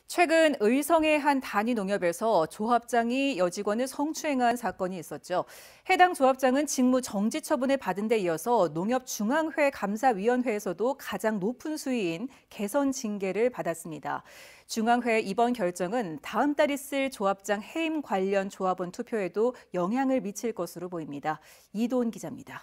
최근 의성의 한 단위 농협에서 조합장이 여직원을 성추행한 사건이 있었죠. 해당 조합장은 직무 정지 처분을 받은 데 이어서 농협중앙회 감사위원회에서도 가장 높은 수위인 개선 징계를 받았습니다. 중앙회 이번 결정은 다음 달 있을 조합장 해임 관련 조합원 투표에도 영향을 미칠 것으로 보입니다. 이도훈 기자입니다.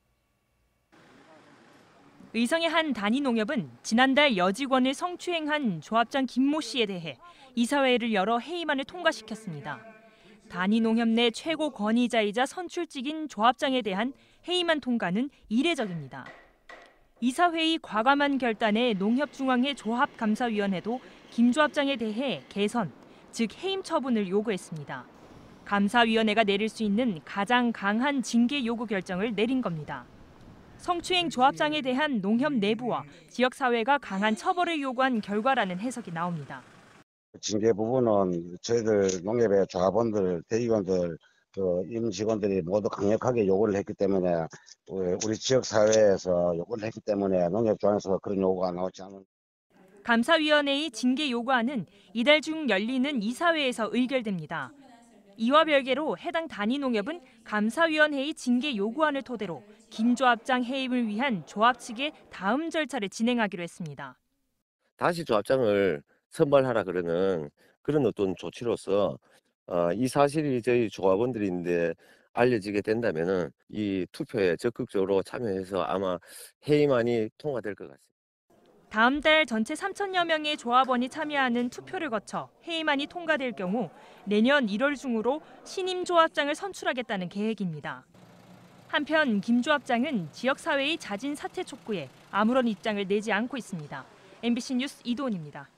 의성의 한 단위 농협은 지난달 여직원을 성추행한 조합장 김모 씨에 대해 이사회를 열어 회의만을 통과시켰습니다. 단위 농협 내 최고 권위자이자 선출직인 조합장에 대한 회의만 통과는 이례적입니다. 이사회의 과감한 결단에 농협중앙회 조합감사위원회도 김 조합장에 대해 개선, 즉 해임 처분을 요구했습니다. 감사위원회가 내릴 수 있는 가장 강한 징계 요구 결정을 내린 겁니다. 성추행 조합장에 대한 농협 내부와 지역사회가 강한 처벌을 요구한 결과라는 해석이 나옵니다. 징계 부분은 저희들 농협의 조합원들, 대의원들, 임직원들이 모두 강력하게 요구를 했기 때문에 우리 지역사회에서 요구를 했기 때문에 농협중앙에서 그런 요구가 나오지 않은. 감사위원회의 징계 요구안은 이달 중 열리는 이사회에서 의결됩니다. 이와 별개로 해당 단위 농협은 감사위원회의 징계 요구안을 토대로 김 조합장 해임을 위한 조합 측의 다음 절차를 진행하기로 했습니다. 다시 조합장을 선발하라 그러는 그런 어떤 조치로서 이 사실이 저희 조합원들인데 알려지게 된다면은 이 투표에 적극적으로 참여해서 아마 해임안이 통과될 것 같습니다. 다음 달 전체 3천여 명의 조합원이 참여하는 투표를 거쳐 해임안이 통과될 경우 내년 1월 중으로 신임 조합장을 선출하겠다는 계획입니다. 한편 김 조합장은 지역사회의 잦은 사퇴 촉구에 아무런 입장을 내지 않고 있습니다. MBC 뉴스 이도훈입니다.